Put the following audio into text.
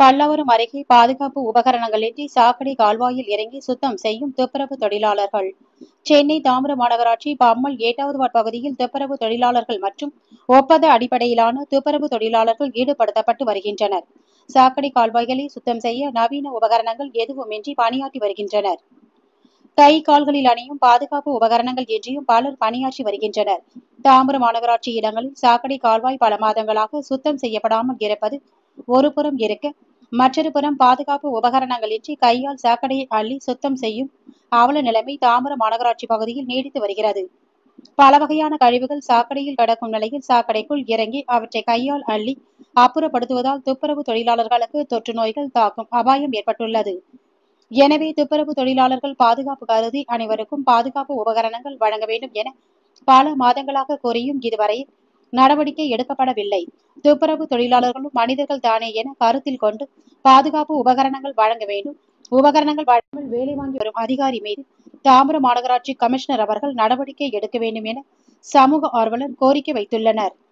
பல்லவரம் அருகே பாதுகாப்பு உபகரணங்களின்றி சாக்கடை கால்வாயில் இறங்கி சுத்தம் செய்யும் துப்புரவு தொழிலாளர்கள். சென்னை தாம்பரம் மாநகராட்சி பம்மல் 8வது வார்டு பகுதியில் துப்புரவு தொழிலாளர்கள் மற்றும் ஒப்பந்த அடிப்படையிலான துப்புரவு தொழிலாளர்கள் ஈடுபடுத்தப்பட்டு வருகின்றனர். சாக்கடை கால்வாய்களை சுத்தம் செய்ய நவீன உபகரணங்கள் எதுவுமின்றி பணியாற்றி வருகின்றனர். கை கால்களில் அணியும் பாதுகாப்பு உபகரணங்கள் இன்றியும் பலர் பணியாற்றி வருகின்றனர். தாம்பரம் மாநகராட்சி இடங்களில் சாக்கடை கால்வாய் பல மாதங்களாக சுத்தம் செய்யப்படாமல் இருப்பது ஒருபுறம் இருக்க, மற்றொரு புறம் பாதுகாப்பு உபகரணங்களின்றி கையால் சாக்கடையை அள்ளி சுத்தம் செய்யும் அவல நிலைமை தாம்பரம் மாநகராட்சி பகுதியில் நீடித்து வருகிறது. பல வகையான கழிவுகள் சாக்கடையில் கிடக்கும் நிலையில் சாக்கடைக்குள் இறங்கி அவற்றை கையால் அள்ளி அப்புறப்படுத்துவதால் துப்புரவு தொழிலாளர்களுக்கு தொற்று நோய்கள் தாக்கும் அபாயம் ஏற்பட்டுள்ளது. எனவே துப்புரவு தொழிலாளர்கள் பாதுகாப்பு கருதி அனைவருக்கும் பாதுகாப்பு உபகரணங்கள் வழங்க வேண்டும் என பல மாதங்களாக கோரியும் இதுவரை நடவடிக்கை எடுக்கப்படவில்லை. துப்புரவு தொழிலாளர்களும் மனிதர்கள் தானே என கருத்தில் கொண்டு பாதுகாப்பு உபகரணங்கள் வழங்க வேண்டும். உபகரணங்கள் வழங்காமல் வேலை வாங்கி வரும் அதிகாரி மீது தாம்பரம் மாநகராட்சி கமிஷனர் அவர்கள் நடவடிக்கை எடுக்க வேண்டும் என சமூக ஆர்வலர் கோரிக்கை வைத்துள்ளனர்.